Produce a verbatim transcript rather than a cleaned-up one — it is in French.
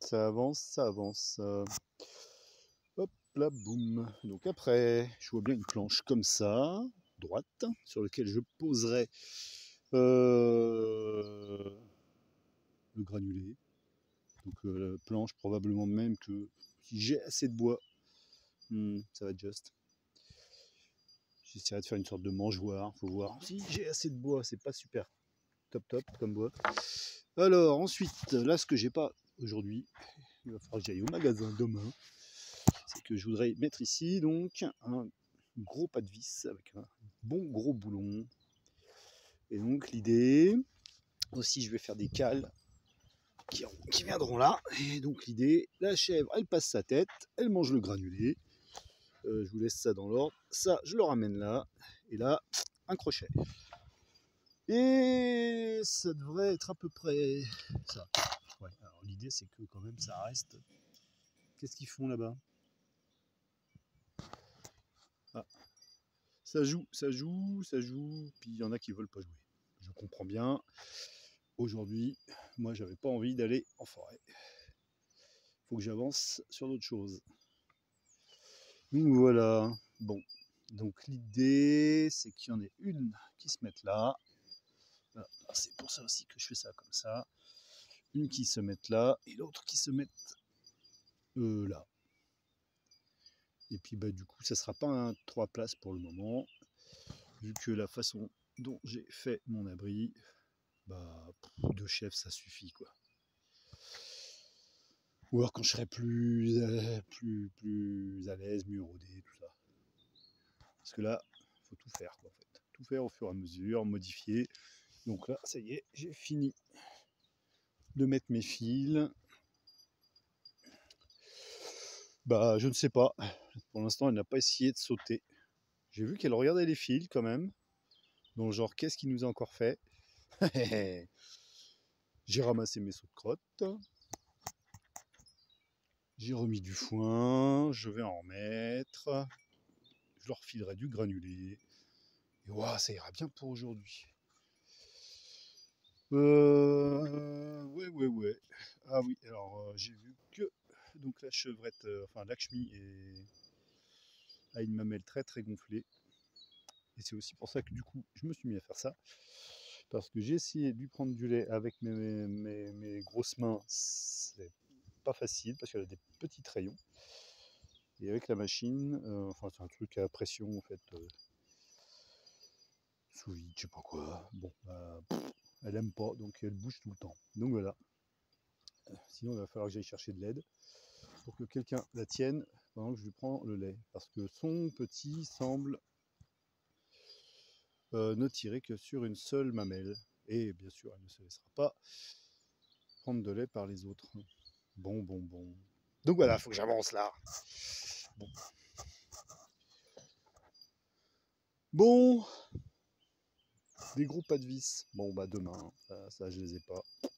ça avance, ça avance. Euh, hop là, boum. Donc après, je vois bien une planche comme ça, droite, sur laquelle je poserai euh, le granulé. Donc euh, la planche, probablement même que si j'ai assez de bois, hmm, ça va just. J'essaierai de faire une sorte de mangeoire, faut voir. Si j'ai assez de bois, c'est pas super top top comme bois. Alors ensuite, là ce que j'ai pas aujourd'hui, il va falloir que j'aille au magasin demain, c'est que je voudrais mettre ici donc un gros pas de vis avec un bon gros boulon. Et donc l'idée, aussi je vais faire des cales qui, qui viendront là. Et donc l'idée, la chèvre elle passe sa tête, elle mange le granulé. Euh, je vous laisse ça dans l'ordre. Ça je le ramène là. Et là, un crochet. Et ça devrait être à peu près ça. Ouais, alors l'idée c'est que quand même ça reste. Qu'est-ce qu'ils font là-bas? Ah. Ça joue, ça joue, ça joue, puis il y en a qui veulent pas jouer. Je comprends bien. Aujourd'hui, moi j'avais pas envie d'aller en forêt. Faut que j'avance sur d'autres choses. Donc voilà. Bon. Donc l'idée c'est qu'il y en ait une qui se mette là. C'est pour ça aussi que je fais ça comme ça. Une qui se mette là et l'autre qui se mette euh, là. Et puis bah du coup ça sera pas un trois places pour le moment. Vu que la façon dont j'ai fait mon abri, bah deux chefs ça suffit quoi. Ou alors quand je serai plus, euh, plus, plus à l'aise, mieux rodé, tout ça. Parce que là, il faut tout faire quoi, en fait. Tout faire au fur et à mesure, modifier. Donc là, ça y est, j'ai fini de mettre mes fils. Bah, je ne sais pas. Pour l'instant, elle n'a pas essayé de sauter. J'ai vu qu'elle regardait les fils quand même. Donc genre, qu'est-ce qu'il nous a encore fait? J'ai ramassé mes sauts de crotte. J'ai remis du foin. Je vais en remettre. Je leur filerai du granulé. Et wow, ça ira bien pour aujourd'hui. Euh, ouais, ouais, ouais. Ah oui, alors euh, j'ai vu que donc la chevrette, euh, enfin Lakshmi est, a une mamelle très très gonflée. Et c'est aussi pour ça que du coup je me suis mis à faire ça. Parce que j'ai essayé de lui prendre du lait avec mes, mes, mes grosses mains. C'est pas facile parce qu'elle a des petits rayons. Et avec la machine, euh, enfin c'est un truc à pression en fait. Euh, sous vide, je sais pas quoi. Bon, bah, pff, elle aime pas, donc elle bouge tout le temps. Donc voilà. Sinon, il va falloir que j'aille chercher de l'aide pour que quelqu'un la tienne pendant que je lui prends le lait. Parce que son petit semble euh, ne tirer que sur une seule mamelle. Et bien sûr, elle ne se laissera pas prendre de lait par les autres. Bon, bon, bon. Donc voilà, il faut que j'avance là. Bon. Bon. Des gros pas de vis. Bon, bah demain, ça, ça je les ai pas.